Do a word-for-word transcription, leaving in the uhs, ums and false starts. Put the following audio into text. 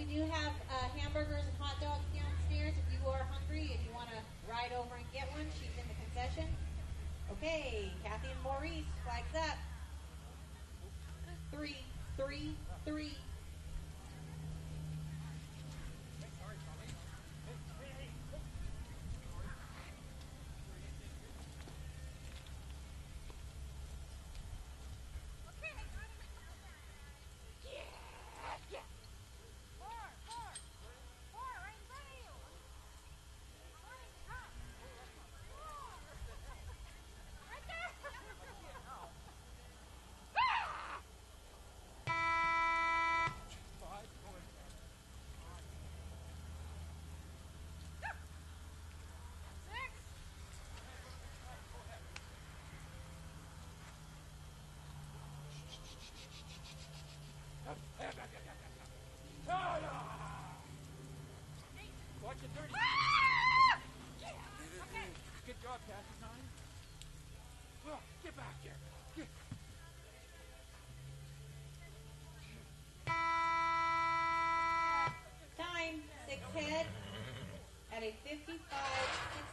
we do have uh, hamburgers and hot dogs downstairs. If you are hungry and you want to ride over and get one, she's in the concession. Okay, Kathy and Maurice, flags up. Three, three, three. Watch it, thirty. Good job, Cassie. Nine. Oh, get back here. Get. Time, six head at a fifty-five